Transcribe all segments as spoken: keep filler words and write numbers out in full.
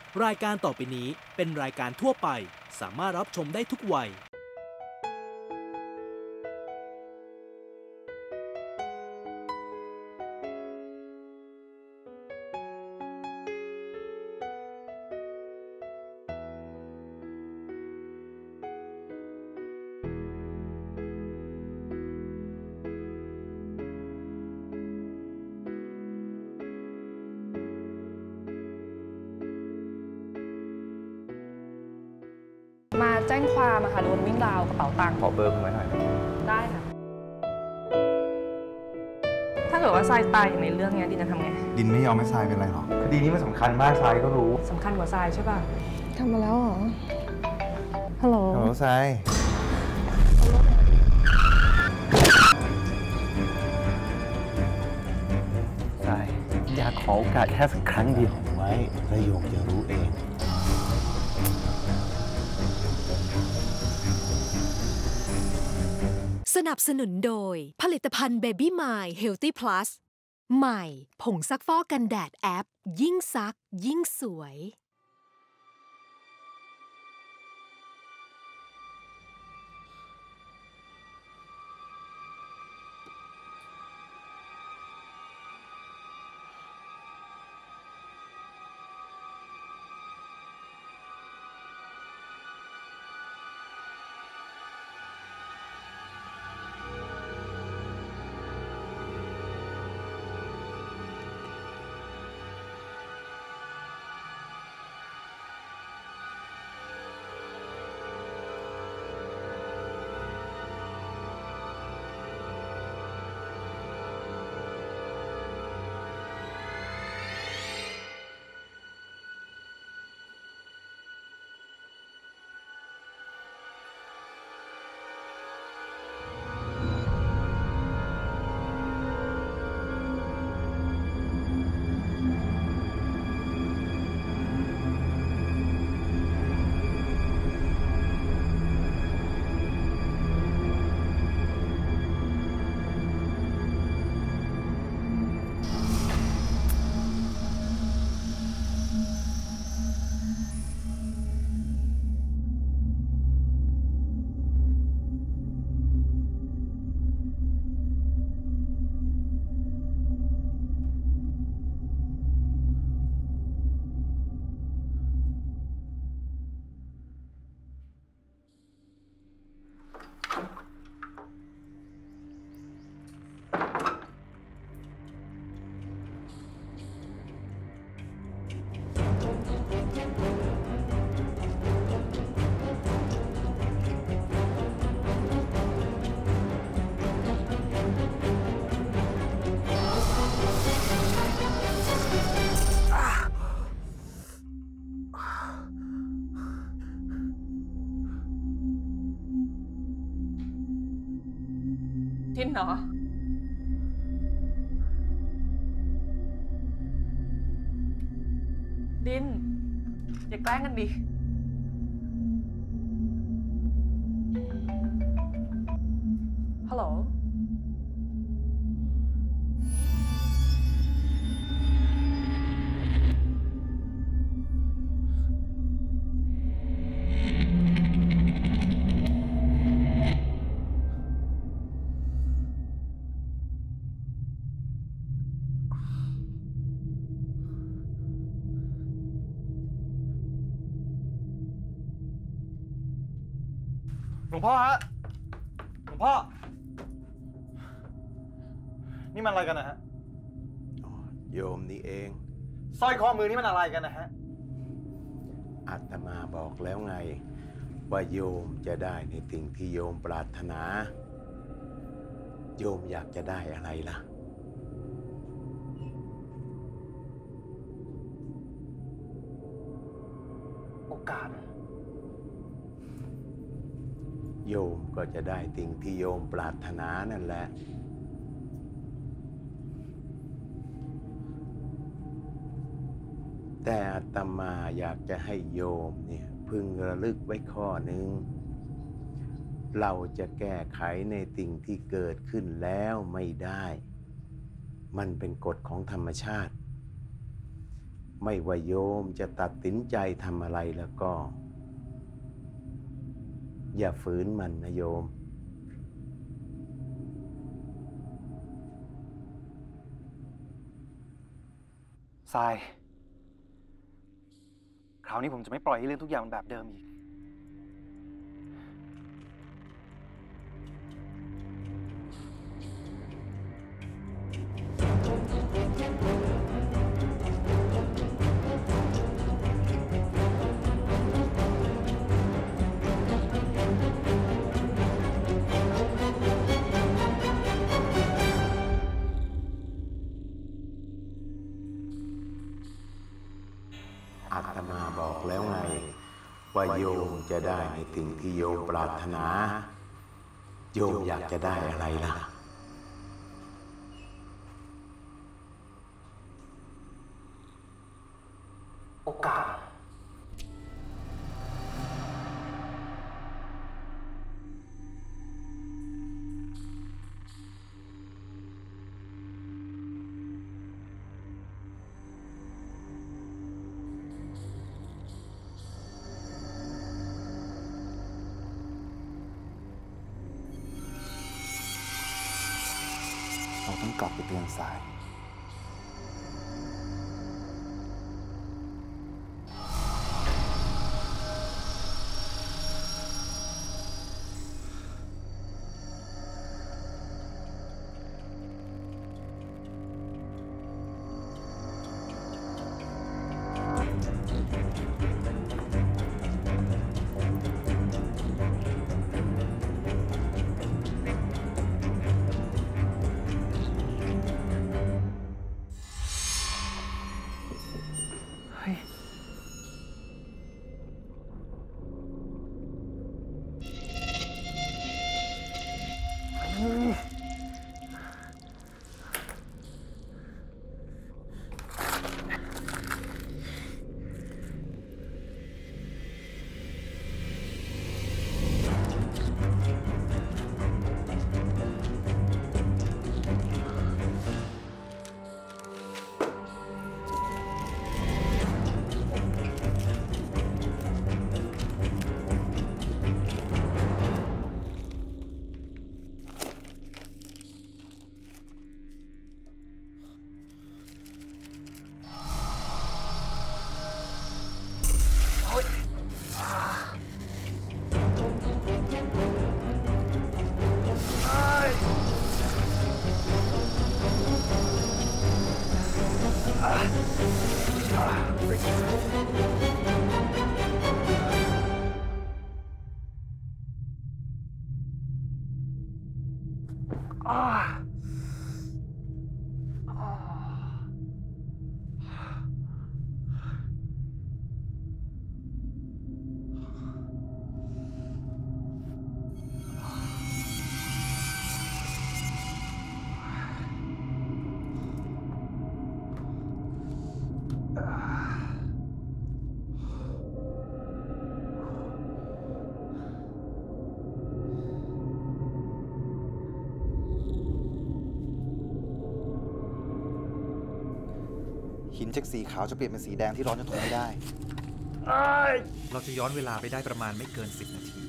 รายการต่อไปนี้เป็นรายการทั่วไปสามารถรับชมได้ทุกวัยมาแจ้งความอะค่ะโดนวิ่งราวกระเป๋าตังค์ขอเบอร์คุณไว้หน่อยได้ค่ะถ้าเกิดว่าทรายตายอย่างในเรื่องนี้ดินจะทำไงดินไม่ยอมให้ทรายเป็นไรหรอกคดีนี้มันสำคัญมากทรายก็รู้สำคัญกว่าทรายใช่ป่ะทำมาแล้วเหรอฮัลโหลฮัลโหลทรายทรายอยากขอโอกาสแค่สักครั้งเดียวไว้ประโยคจะรู้เองสนับสนุนโดยผลิตภัณฑ์ Baby My Healthy Plus ใหม่ผงซักฟอกกันแดดแอปยิ่งซักยิ่งสวยดินเหรอดินอย่าแกล้งกันดิฮัลโหลหลวงพ่อฮะหลวงพ่อนี่มันอะไรกันนะฮะโยมนี่เองสร้อยข้อมือนี่มันอะไรกันนะฮะอาตมาบอกแล้วไงว่าโยมจะได้ในสิ่งที่โยมปรารถนาโยมอยากจะได้อะไรล่ะโอกาสโยมก็จะได้สิ่งที่โยมปรารถนานั่นแหละแต่อาตมาอยากจะให้โยมเนี่ยพึงระลึกไว้ข้อหนึ่งเราจะแก้ไขในสิ่งที่เกิดขึ้นแล้วไม่ได้มันเป็นกฎของธรรมชาติไม่ว่าโยมจะตัดสินใจทำอะไรแล้วก็ อย่าฝืนมันนะโยมทรายคราวนี้ผมจะไม่ปล่อยให้เรื่องทุกอย่างมันแบบเดิมอีกอาตมาบอกแล้วไงว่าโยมจะได้ในสิ่งที่โยมปรารถนา โยมอยากจะได้อะไรล่ะโอกาสเราต้องกลับไปเตือนทรายหินจากสีขาวจะเปลี่ยนเป็นสีแดงที่ร้อนจนทนไม่ได้เราจะย้อนเวลาไปได้ประมาณไม่เกินสิบนาที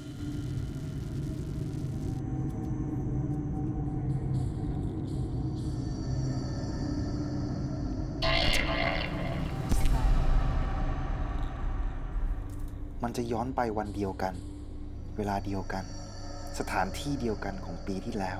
มันจะย้อนไปวันเดียวกันเวลาเดียวกันสถานที่เดียวกันของปีที่แล้ว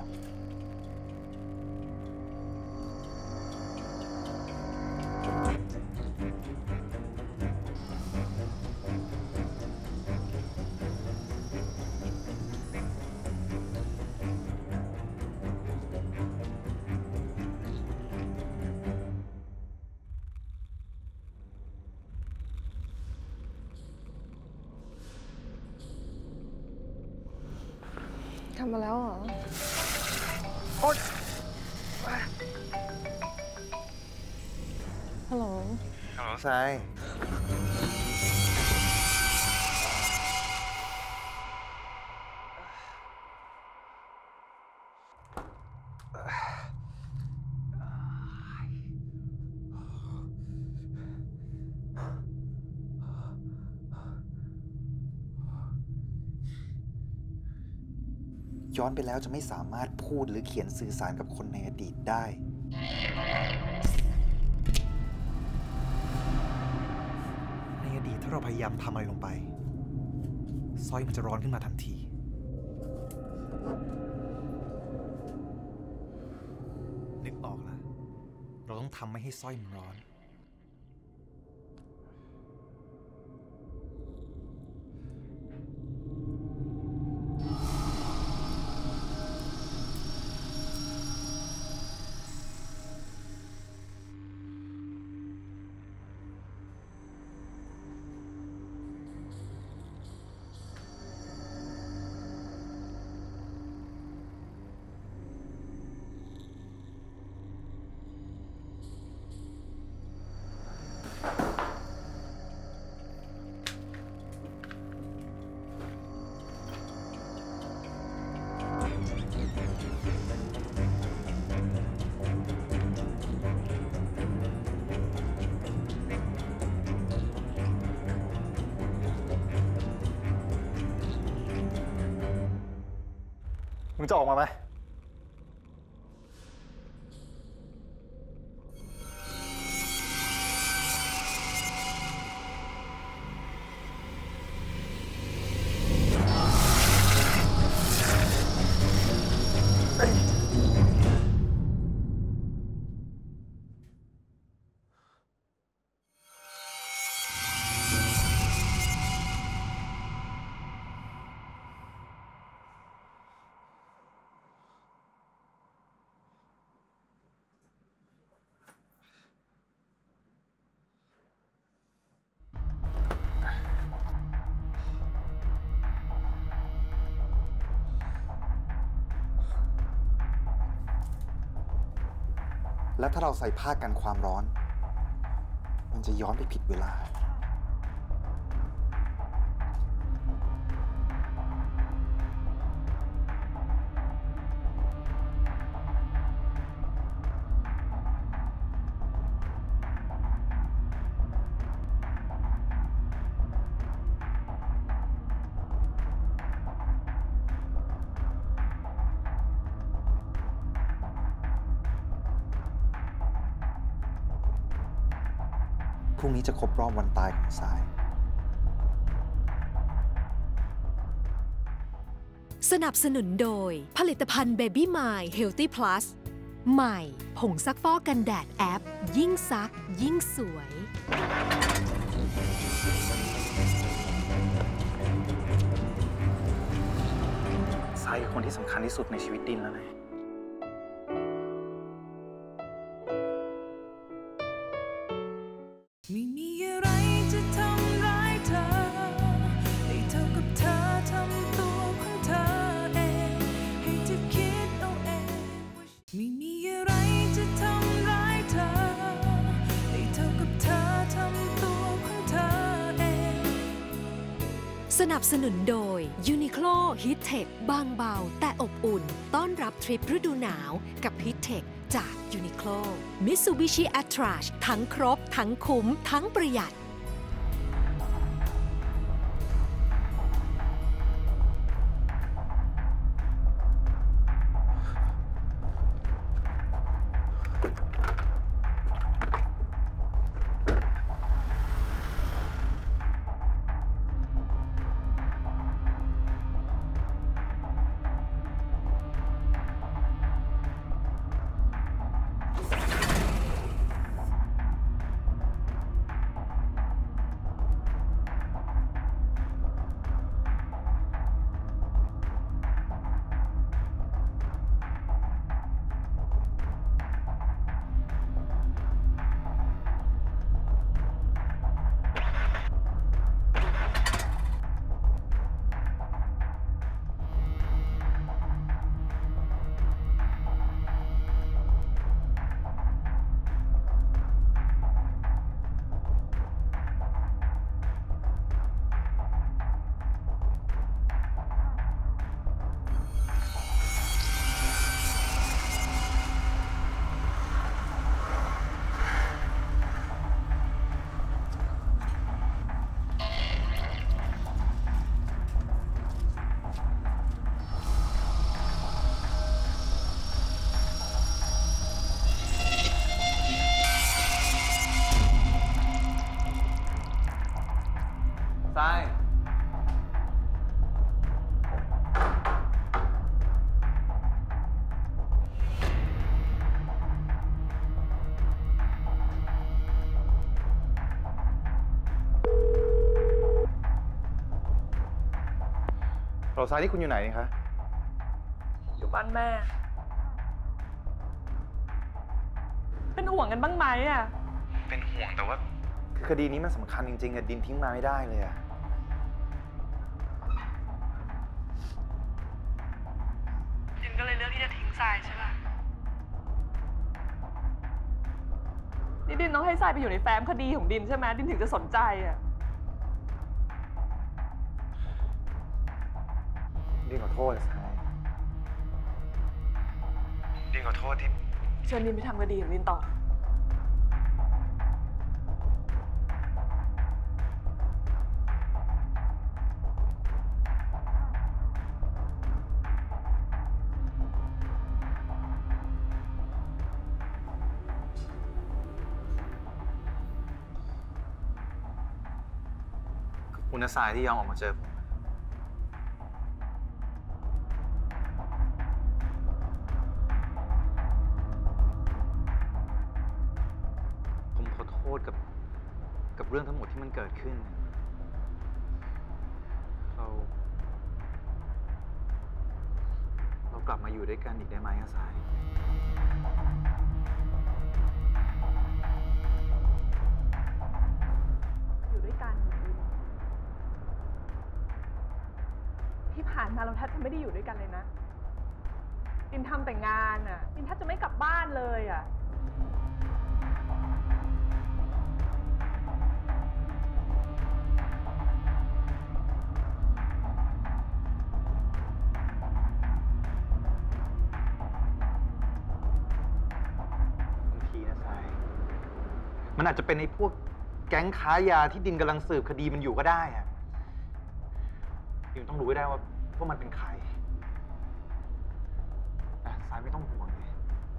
ทำมาแล้วเหรอฮัลโหลฮัลโหลทรายย้อนไปแล้วจะไม่สามารถพูดหรือเขียนสื่อสารกับคนในอดีตได้ในอดีตถ้าเราพยายามทำอะไรลงไปสร้อยมันจะร้อนขึ้นมาทันที นึกออกแล้วเราต้องทำไม่ให้สร้อยมันร้อนมึงจะออกมาไหม แล้วถ้าเราใส่ผ้ากันความร้อน มันจะย้อนไปผิดเวลา พรุ่งนี้จะครบรอบวันตายของสายสนับสนุนโดยผลิตภัณฑ์ Baby My Healthy Plus ใหม่ผงซักฟอกกันแดดแอปยิ่งซักยิ่งสวยสายคือคนที่สำคัญที่สุดในชีวิตดินแล้วนะไม่มีอะไรจะทำร้ายเธอให้เท่ากับเธอทำตัวของเธอเองให้เธอคิดเอาเองไม่มีอะไรจะทำร้ายเธอให้เท่ากับเธอทำตัวของเธอเองสนับสนุนโดย Uniqlo Heat Tech บางเบาแต่อบอุ่นต้อนรับทริปฤดูหนาวกับ Heat Tech จาก Uniqlo Mitsubishi Attrage ทั้งครบทั้งคุ้มทั้งประหยัดทรายเราทรายที่คุณอยู่ไหนคะอยู่บ้านแม่ เป็นห่วงกันบ้างไหมอ่ะเป็นห่วงแต่ว่าคือคดีนี้มันสำคัญจริงๆอะดินทิ้งมาไม่ได้เลยอะดินก็เลยเลือกที่จะทิ้งทรายใช่ป่ะ นี่ดินต้องให้ทรายไปอยู่ในแฟ้มคดีของดินใช่ไหมดินถึงจะสนใจอ่ะดินขอโทษทรายดินขอโทษที่เชิญดินไปทำคดีของดินต่อคุณนะทรายที่ยอมออกมาเจอผมผมขอโทษกับกับเรื่องทั้งหมดที่มันเกิดขึ้น เราเรากลับมาอยู่ด้วยกันอีกได้ไหมอะทรายอยู่ด้วยกันที่ผ่านมาเราแทบจะไม่ได้อยู่ด้วยกันเลยนะดินทำแต่งานอ่ะดินแทบจะไม่กลับบ้านเลยอ่ะบางทีนะทรายมันอาจจะเป็นไอ้พวกแก๊งค้ายาที่ดินกำลังสืบคดีมันอยู่ก็ได้อะดินต้องรู้ให้ได้ว่าว่ามันเป็นใครนะทรายไม่ต้องห่วงเลย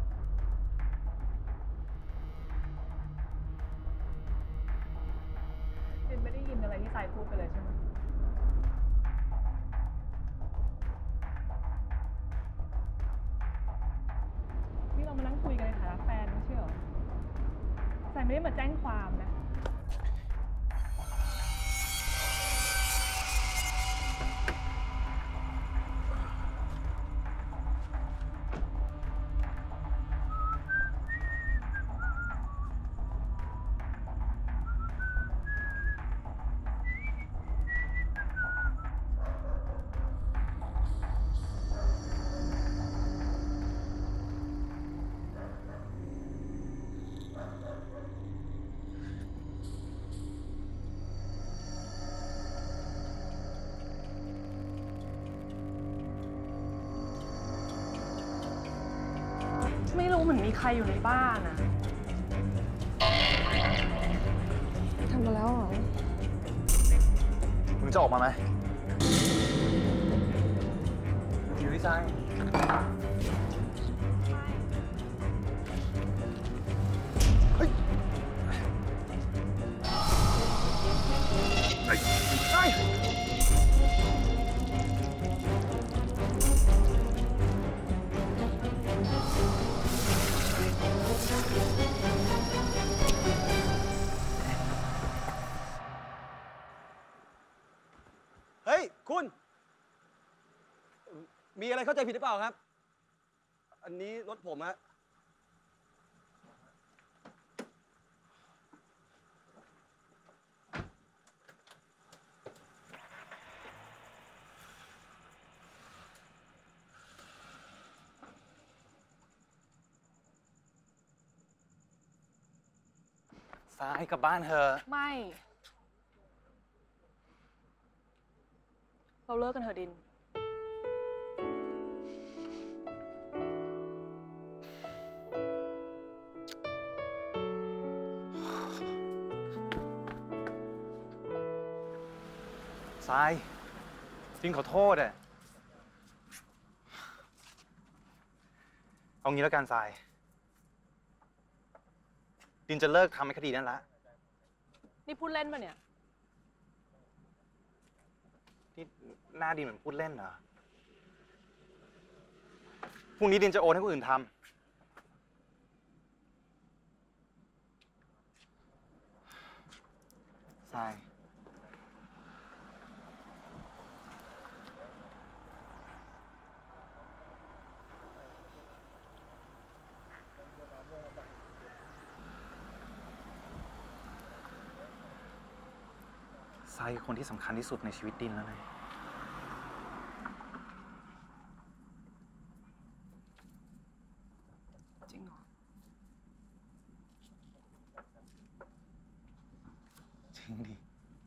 ดินไม่ได้ยินอะไรที่ทรายพูดไปเลยใช่ไหมนี่เรามานั่งคุยกันในฐานะแฟนไม่ใช่เหรอทรายไม่ได้มาแจ้งความนะ ไม่รู้เหมือนมีใครอยู่ในบ้านอะทำมาแล้วเหรอมึงจะออกมาไหมอยู่ที่ทรายเฮ้ยไอ้ไอ้เฮ้ยคุณมีอะไรเข้าใจผิดหรือเปล่าครับอันนี้รถผมฮะทรายกลับบ้านเธอไม่ เราเลิกกันเถอะดินทรายจริงขอโทษอะเอางี้แล้วกันทรายดินจะเลิกทำให้คดีนั้นละนี่พูดเล่นปะเนี่ยนี่หน้าดินเหมือนพูดเล่นเหรอพรุ่งนี้ดินจะโอนให้คนอื่นทำทรายทรายคือคนที่สำคัญที่สุดในชีวิตดินแล้วไงจริงเหรอจริงดิ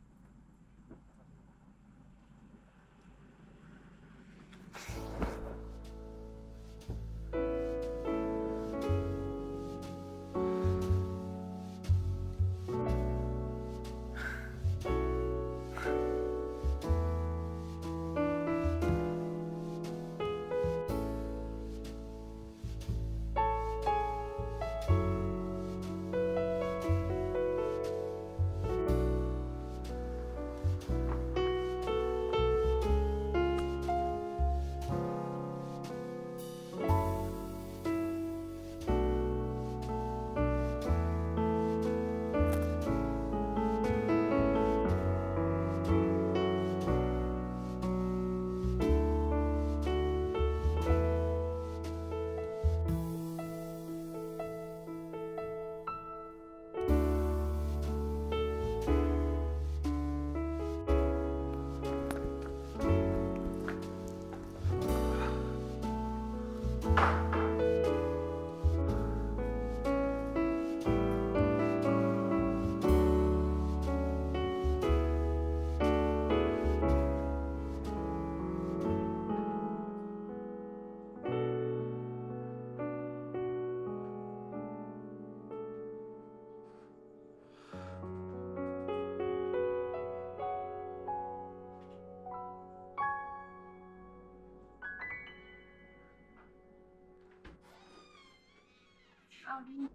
เอาดิ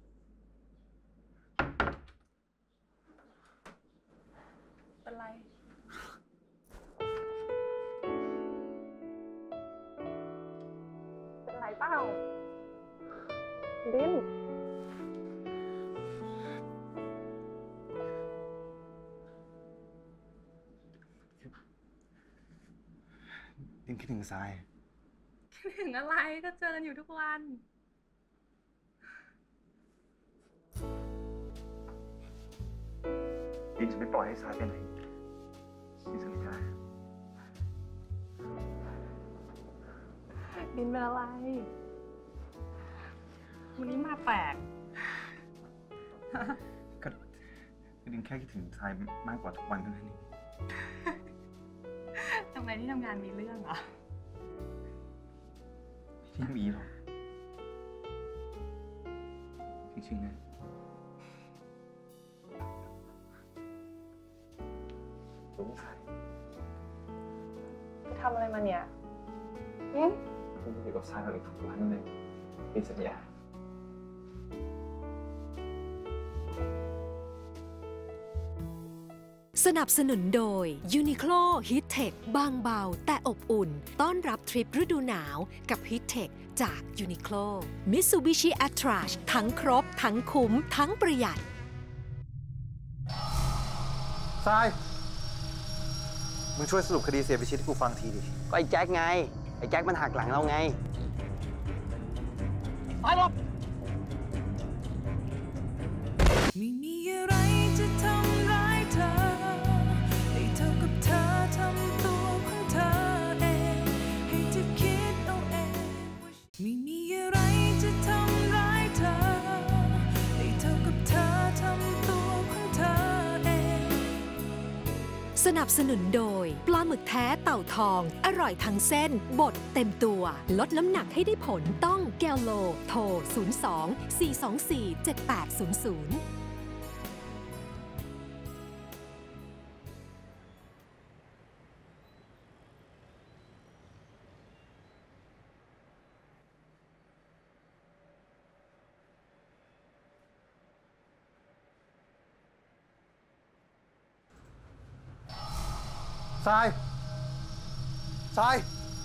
เป็นไร เป็นไรเปล่าดินดินคิดถึงทรายคิดถึงอะไรก็เจอกันอยู่ทุกวันดินจะไม่ปล่อยให้ทรายไปไหนดินสัญญาดินเป็นอะไร วันนี้มาแปลกก็ดินแค่คิดถึงทรายมากกว่าทุกวันเท่านั้นเองทำไมที่ทำงานมีเรื่องเหรอไม่มีหรอกจริงๆนะสงสัยทำอะไรมาเนี่ยอืมผมจะอยู่กับทรายมาอีกทุกวันเลยดินสัญญาสนับสนุนโดย Uniqlo Heattech บางเบาแต่อบอุ่น ต้อนรับทริปฤดูหนาวกับ Heattech จาก Uniqlo Mitsubishi Attrage ทั้งครบ ทั้งคุ้ม ทั้งประหยัดทราย มึงช่วยสรุปคดีเสียพิชิตให้กูฟังทีดิก็ไอ้แจ็คไง ไอ้แจ็คมันหักหลังเราไงไปหรอกไม่มีอะไรจะทำร้ายเธอให้เท่ากับเธอทำตัวของเธอเองให้เธอคิดเอาเองไม่มีอะไรจะทำร้ายเธอให้เท่ากับเธอทำตัวของเธอเองสนับสนุนโดยปลาหมึกแท้เต่าทอง อร่อยทั้งเส้น บดเต็มตัว ลดน้ำหนักให้ได้ผลต้องแกลโล โทร ศูนย์ สอง สี่ สอง สี่ เจ็ด แปด ศูนย์ ศูนย์ทรายทราย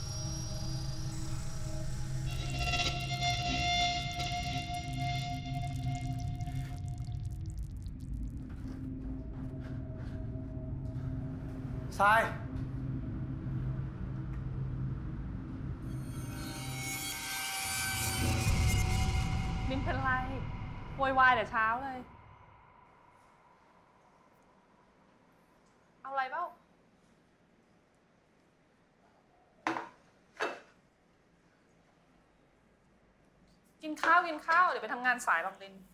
ทรายมินเป็นไรโวยวายแต่เช้าเลยเอาอะไรเปล่ากินข้าวกินข้าวเดี๋ยวไปทำงานสายหรอกลิน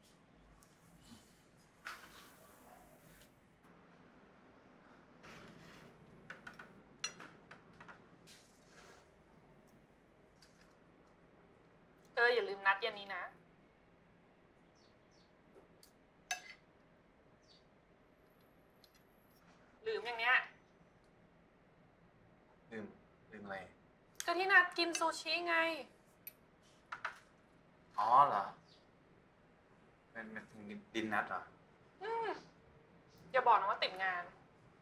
เอออย่าลืมนัดเย็นนี้นะลืมอย่างเนี้ยลืมลืมอะไรก็ที่นัดกินซูชิไงอ๋อเหรอเป็นเป็นถึงดินนัดเหรออืมอย่าบอกนะว่าติดงาน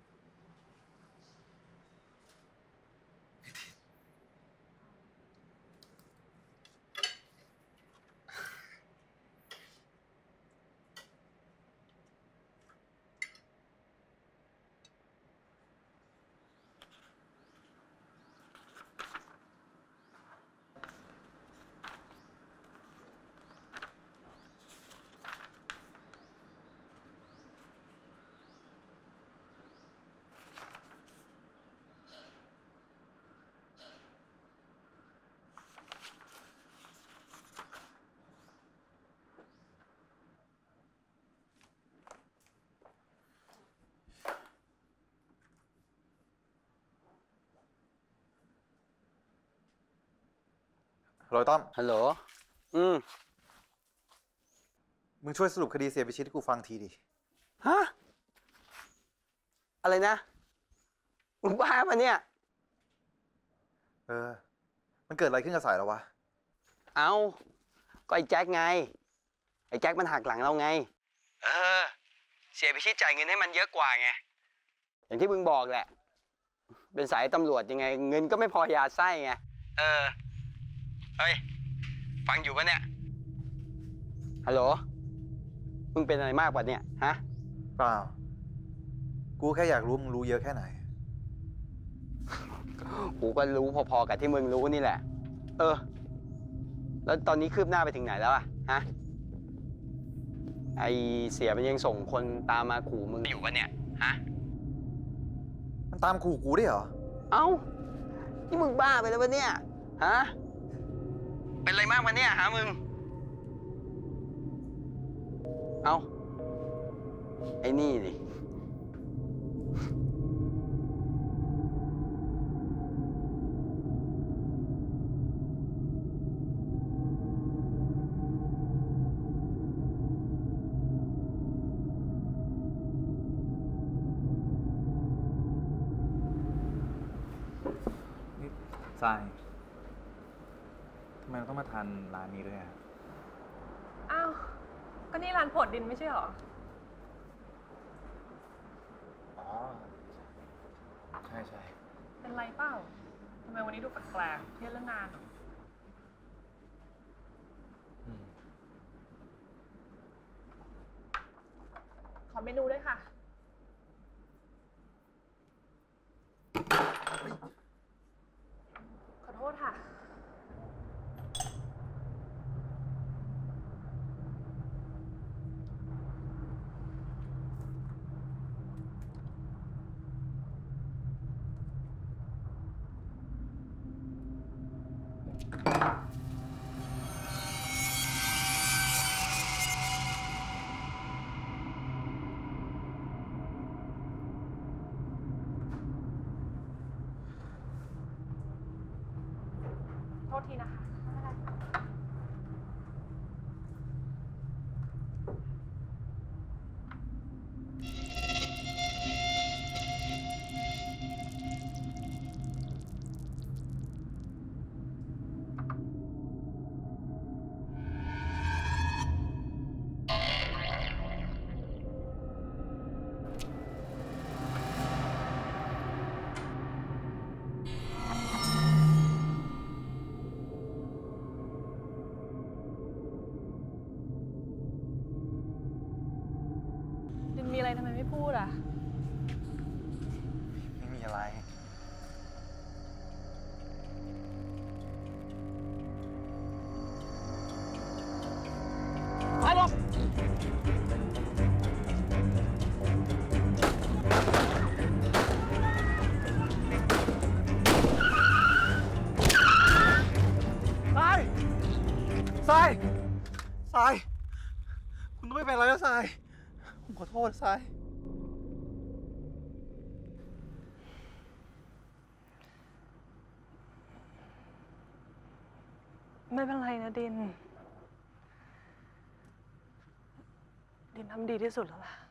ฮัลโหลต้อมฮัลโหลอืมมึงช่วยสรุปคดีเสียพิชิตให้กูฟังทีดิฮะอะไรนะมึงบ้าปะเนี่ยเออมันเกิดอะไรขึ้นกับสายแล้ววะเอาก็ไอ้แจ็คไงไอ้แจ็คมันหักหลังเราไงเออเสียพิชิตจ่ายเงินให้มันเยอะกว่าไงอย่างที่มึงบอกแหละเป็นสายตำรวจยังไงเงินก็ไม่พอยาไส้ไงเออเฮ้ยฟังอยู่ปะเนี่ยฮัลโหลมึงเป็นอะไรมากกว่าเนี่ยฮะเปล่ากูแค่อยากรู้มึงรู้เยอะแค่ไหนกูก็รู้พอๆกับที่มึงรู้นี่แหละเออแล้วตอนนี้คืบหน้าไปถึงไหนแล้วอะฮะไอเสียมันยังส่งคนตามมาขู่มึงอยู่ปะเนี่ยฮะมันตามขู่กูได้เหรอเอ้านี่มึงบ้าไปแล้วปะเนี่ยฮะเป็นอะไรมากวะเนี่ยฮะมึงเอาไอ้นี่ดินี่ทรายทำไมเราต้องมาทานร้านนี้ด้วยอ่ะอ้าวก็นี่ร้านผดดินไม่ใช่หรออ๋อใช่ใช่เป็นไรเปล่าทำไมวันนี้ดูแปลกๆเครียดเรื่องงานเหรอขอเมนูด้วยค่ะขอโทษค่ะโทษทีนะคะไม่เป็นไรไม่พูดอ่ะไม่มีอะไรไปหรอกทรายทรายทรายคุณต้องไม่เป็นไรนะทรายผมขอโทษทรายไม่เป็นไรนะดิน ดินทำดีที่สุดแล้วล่ะ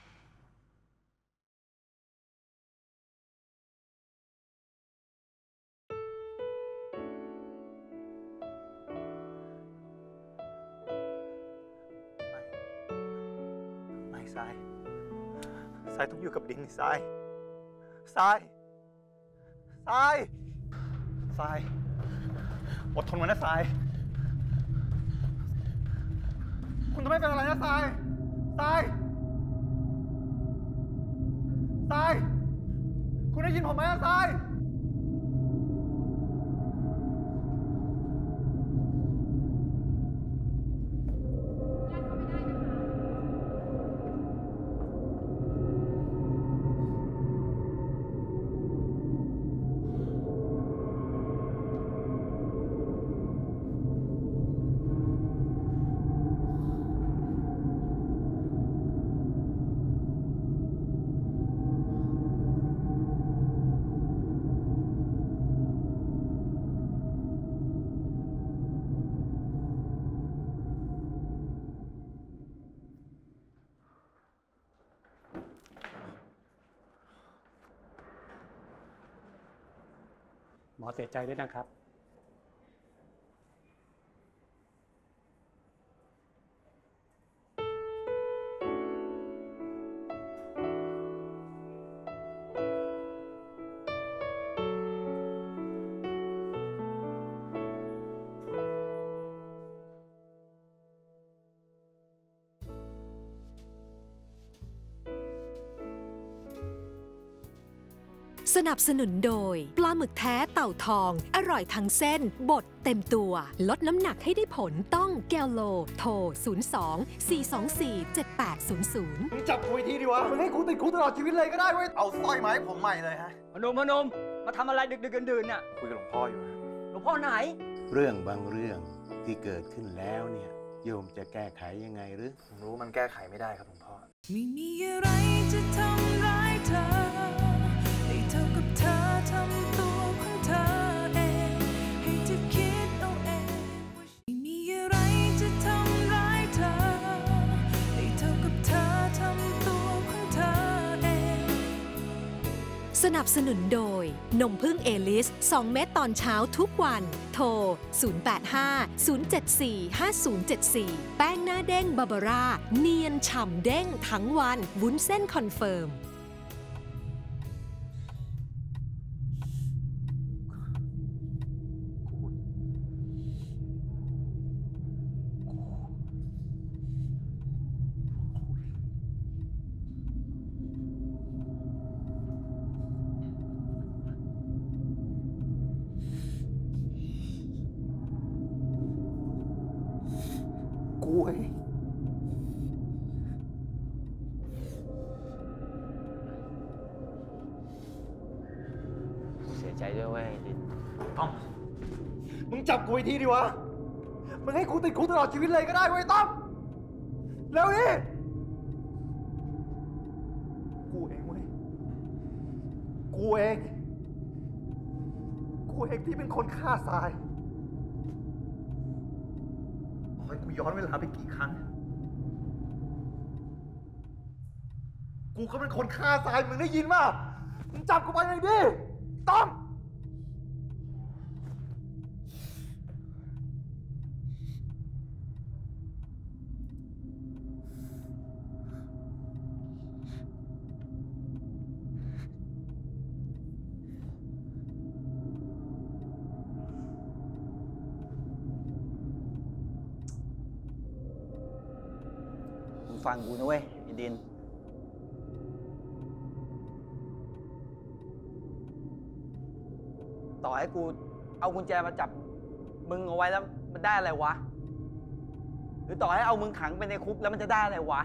ไม่ทรายทรายต้องอยู่กับดินทรายทรายทรายทรายอดทนไว้นะทรายคุณจะไม่เป็นอะไรนะทรายทรายทรายคุณได้ยินผมไหมนะทรายหมอเสียใจด้วยนะครับสนับสนุนโดยปลาหมึกแท้เต่าทอง อร่อยทั้งเส้น บดเต็มตัว ลดน้ำหนักให้ได้ผลต้องแกลโล โทร ศูนย์ สอง สี่ สอง สี่ เจ็ด แปด ศูนย์ ศูนย์มึงจับกูอีกทีดิวะมึงให้กูติดคุกตลอดชีวิตเลยก็ได้เว้ยเอาสร้อยมาให้ผมใหม่เลยฮะพนมพนมมาทำอะไรดึกดึกดื่นๆน่ะคุยกับหลวงพ่ออยู่ฮะหลวงพ่อไหนเรื่องบางเรื่องที่เกิดขึ้นแล้วเนี่ยโยมจะแก้ไขยังไงหรือผมรู้มันแก้ไขไม่ได้ครับหลวงพ่อไม่มีอะไรจะทำร้ายเธอให้เท่ากับเธอทำตัวของเธอเองให้เธอคิดเอาเองไม่มีอะไรจะทำร้ายเธอให้เท่ากับเธอทำตัวของเธอเองสนับสนุนโดยนมพึ่งเอลิส สอง เม็ดตอนเช้าทุกวัน โทร ศูนย์ แปด ห้า ศูนย์ เจ็ด สี่ ห้า ศูนย์ เจ็ด สี่ แป้งหน้าเด้งบาบาร่าเนียนฉ่ำเด้งทั้งวันวุ้นเส้นคอนเฟิร์มกูเองเสียใจด้วยเว้ยดินต้อมมึงจับกูอีกทีดิวะมึงให้กูติดคุกตลอดชีวิตเลยก็ได้เว้ยต้อมเร็วดิกูเองเว้ยกูเองกูเองที่เป็นคนฆ่าทรายขอให้กูย้อนเวลาไปกี่ครั้งกูก็เป็นคนฆ่าทรายมึงได้ยินป่ะมึงจับกูไปเลยดิต้อมมึงฟังกูนะเว้ยไอ้ดินต่อให้กูเอากุญแจมาจับมึงเอาไว้แล้วมันได้อะไรวะหรือต่อให้เอามึงขังไปในคุกแล้วมันจะได้อะไรวะ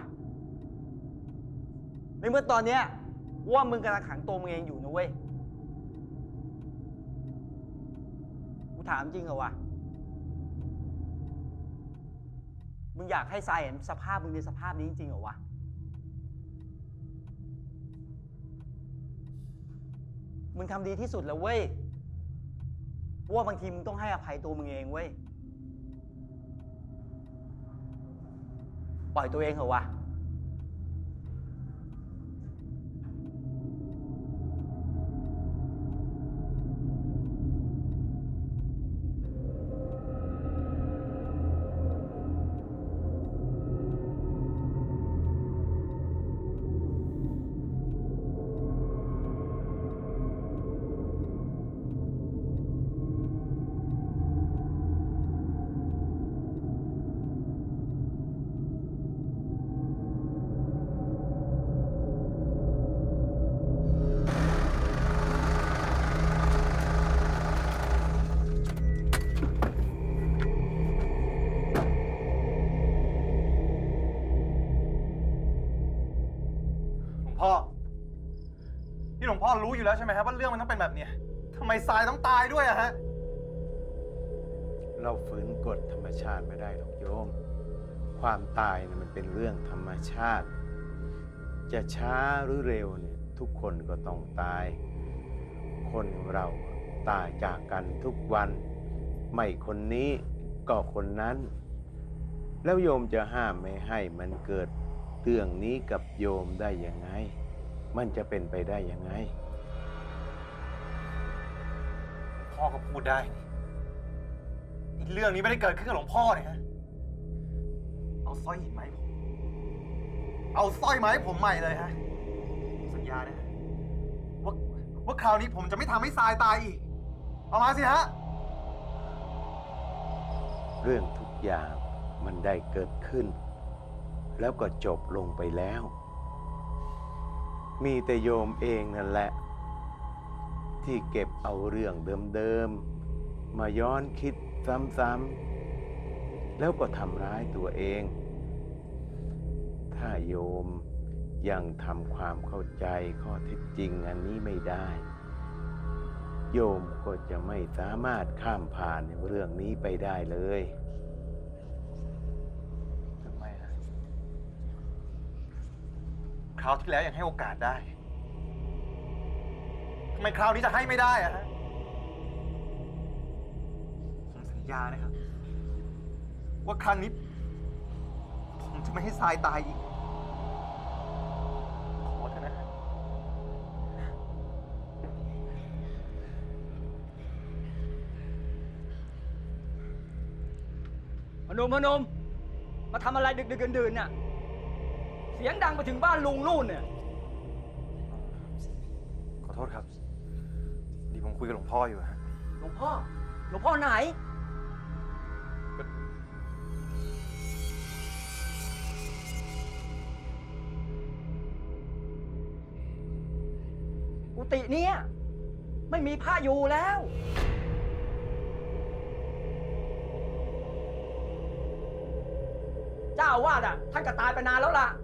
ในเมื่อตอนเนี้ยว่ามึงกำลังขังตัวมึงเองอยู่นะเว้ยกูถามจริงเหรอวะมึงอยากให้ทรายเห็นสภาพมึงในสภาพนี้จริงๆเหรอวะมึงทำดีที่สุดแล้วเว้ยว่าบางทีมึงต้องให้อภัยตัวมึงเองเว้ยปล่อยตัวเองเหรอวะพ่อที่หลวงพ่อรู้อยู่แล้วใช่ไหมครับว่าเรื่องมันต้องเป็นแบบนี้ทำไมทรายต้องตายด้วยอะฮะเราฝืนกฎธรรมชาติไม่ได้หรอกโยมความตายเนี่ยมันเป็นเรื่องธรรมชาติจะช้าหรือเร็วเนี่ยทุกคนก็ต้องตายคนเราตายจากกันทุกวันไม่คนนี้ก็คนนั้นแล้วโยมจะห้ามไม่ให้มันเกิดเรื่องนี้กับโยมได้ยังไงมันจะเป็นไปได้ยังไงพ่อก็พูดได้อีกเรื่องนี้ไม่ได้เกิดขึ้นกับหลวงพ่อเนี่ยฮะเอาสร้อยหินไหมผมเอาสร้อยไหมผมใหม่เลยฮะสัญญานะว่าว่าคราวนี้ผมจะไม่ทำให้ทรายตายอีกเอามาสิฮะเรื่องทุกอย่างมันได้เกิดขึ้นแล้วก็จบลงไปแล้วมีแต่โยมเองนั่นแหละที่เก็บเอาเรื่องเดิมๆมาย้อนคิดซ้ำๆแล้วก็ทำร้ายตัวเองถ้าโยมยังทำความเข้าใจข้อเท็จจริงอันนี้ไม่ได้โยมก็จะไม่สามารถข้ามผ่านเรื่องนี้ไปได้เลยคราวที่แล้วยังให้โอกาสได้ทำไมคราวนี้จะให้ไม่ได้อะฮะผมสัญญานะครับว่าครั้งนี้ผมจะไม่ให้ทรายตายอีกขอเถอะนะพนมพนมมาทำอะไรดึกๆดื่นๆน่ะเสียงดังไปถึงบ้านลุงนู่นเนี่ยขอโทษครับดีผมคุยกับหลวงพ่ออยู่ฮะหลวงพ่อหลวงพ่อไหนกุฏินี้ไม่มีพระอยู่แล้วเจ้าอาวาสอ่ะท่านก็ตายไปนานแล้วล่ะ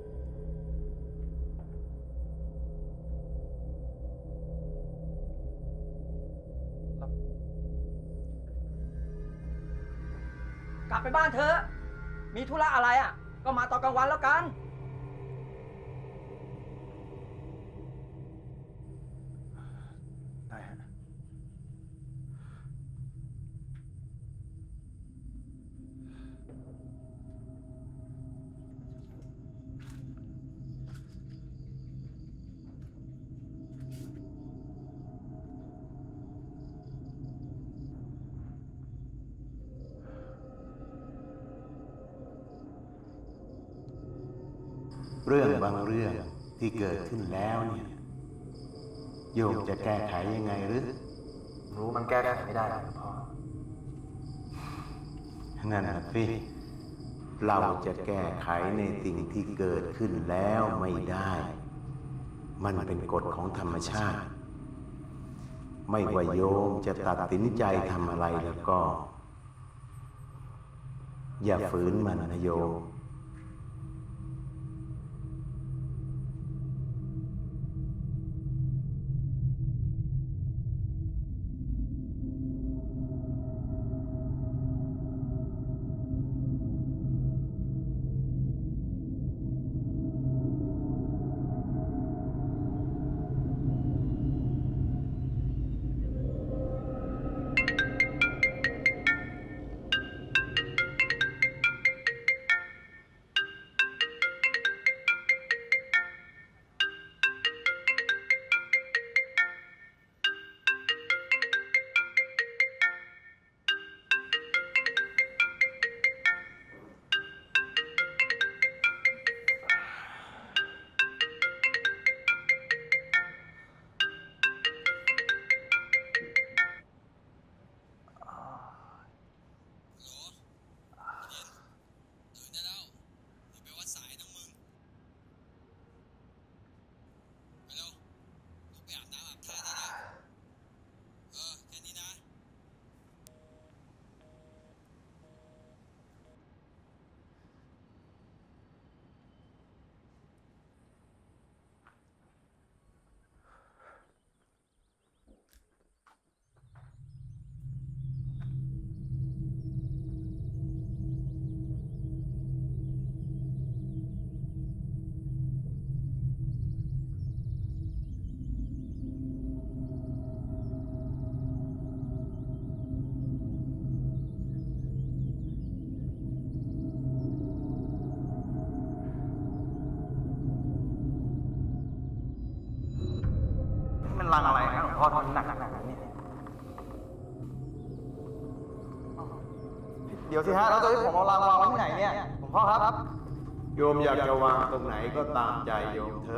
กลับไปบ้านเถอะมีธุระอะไรอ่ะก็มาตอนกลางวันแล้วกันได้ฮะเรื่องบางเรื่องที่เกิดขึ้นแล้วเนี่ยโยมจะแก้ไขยังไงหรือรู้มันแก้ไขไม่ได้หรอกพ่อนั่นนะพี่เราจะแก้ไขในสิ่งที่เกิดขึ้นแล้วไม่ได้มันเป็นกฎของธรรมชาติไม่ว่าโยมจะตัดสินใจทำอะไรแล้วก็ อย่าฝืนมันนะโยมมันลังอะไรนะหลวงพ่อทำหนักขนาดนี้เดี๋ยวสิฮะแล้วจะให้ผมเอาลังวางไว้ที่ไหนเนี่ยหลวงพ่อครับโยมอยากจะวางตรงไหนก็ตามใจโยมเถอะ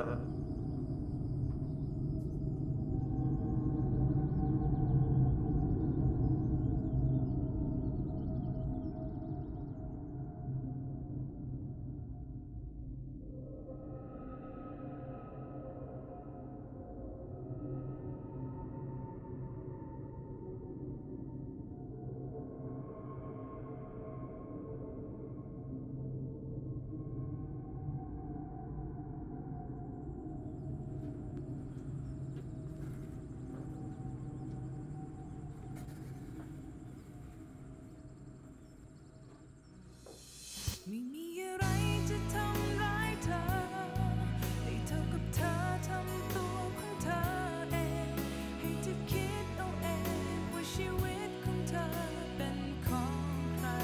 ไม่มีอะไรจะทำร้ายเธอให้เท่ากับเธอทำตัวของเธอเองให้เธอคิดเอาเองว่าชีวิตของเธอเป็นของใคร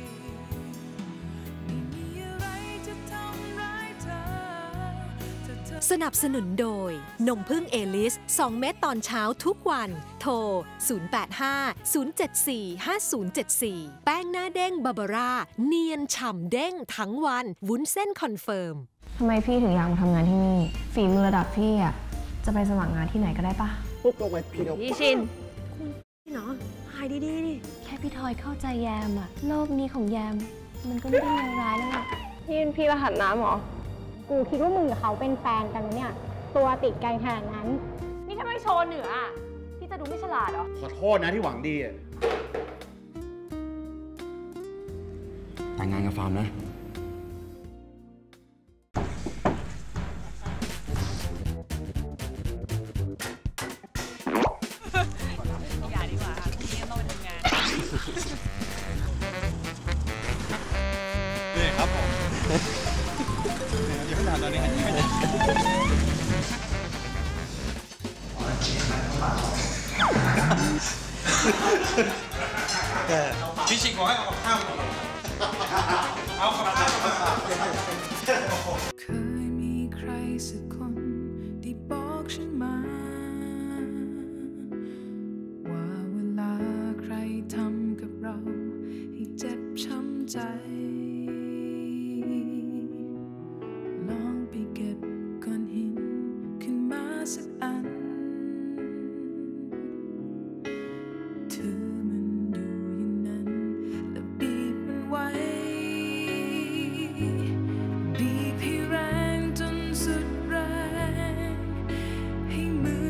ไม่มีอะไรจะทำร้ายเธอถ้าเธอสนับสนุนโดยนมพึ่งเอลิสสองเม็ดตอนเช้าทุกวันโทรศูนย์ แปด ห้า ศูนย์ เจ็ด สี่ ห้า ศูนย์ เจ็ด สี่ แป้งหน้าเด้งบาบาร่าเนียนฉ่ำเด้งทั้งวันวุ้นเส้นคอนเฟิร์มทำไมพี่ถึงอยากมาทำงานที่นี่ ฝีมือระดับพี่อ่ะ จะไปสมัครงานที่ไหนก็ได้ปะปุ๊บลงไปพี่พี่ชินคุณเนาะหายดีๆดิแค่พี่ทอยเข้าใจแยมอะโลกนี้ของแยม มันก็ไม่ได้เลวร้ายแล้วล่ะพี่เป็นพี่รหัสน้ำหรอกูคิดว่ามึงกับเขาเป็นแฟนกันนะเนี่ย ตัวติดกันขนาดนั้นนี่ถ้าไม่โชว์เหนืออ่ะพี่จะดูไม่ฉลาดเหรอขอโทษนะที่หวังดีอ่ะแต่งงานกับฟาร์มนะอย่าดีกว่าค่ะพี่ต้องไปทำงานนี่ครับผมเดี๋ยวขนาดตอนนี้พี่ชิงขอให้เอากับข้าวเอากับข้าวเคยมีใครสักคนที่บอกฉันมาว่าเวลาใครทำกับเราให้เจ็บช้ำใจลองไปเก็บก้อนหินขึ้นมาสักอันถือมันอยู่อย่างนั้นแล้วบีบมันไว้บีบให้แรงจนสุดแรงให้มือ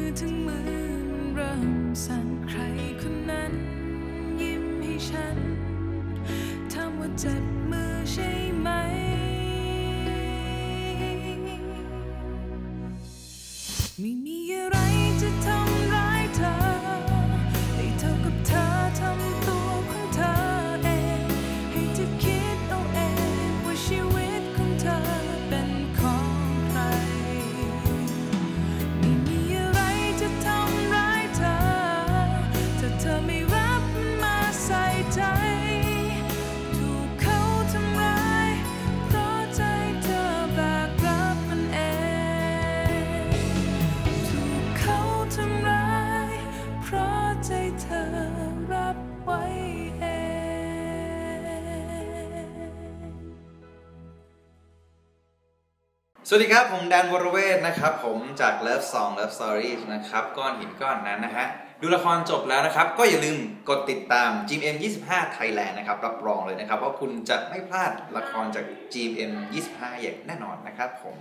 สวัสดีครับผมแดนวรเวทนะครับผมจาก Love Song Love Stories นะครับก้อนหินก้อนนั้นนะฮะดูละครจบแล้วนะครับก็อย่าลืมกดติดตาม จี เอ็ม ยี่สิบห้า Thailand นะครับรับรองเลยนะครับว่าคุณจะไม่พลาดละครจาก จี เอ็ม ยี่สิบห้า อย่างแน่นอนนะครับผม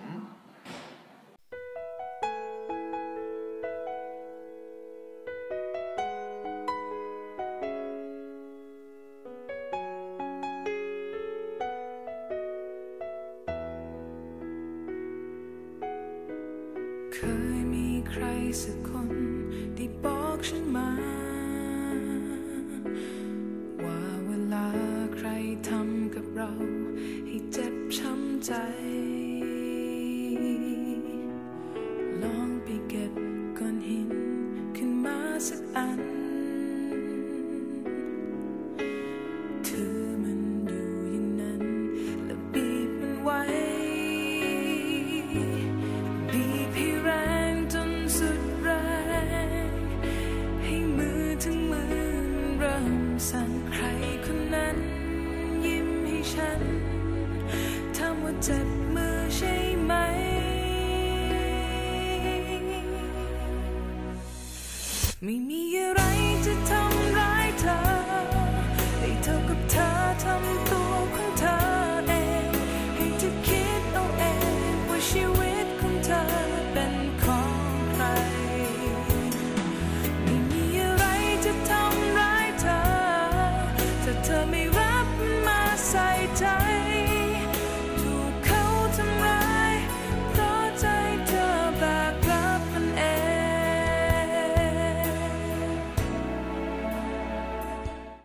เคยมีใครสักคนที่บอกฉันมาว่าเวลาใครทำกับเราให้เจ็บช้ำใจลองไปเก็บก้อนหินขึ้นมาสักอันถือมันอยู่อย่างนั้นแล้วบีบมันไว้บีบให้แรงจนสุดแรงให้มือทั้งมือเริ่มสั่นใครคนนั้นยิ้มให้ฉันถามว่าเจ็บมือใช่ไหมไม่มีอะไรจะทำ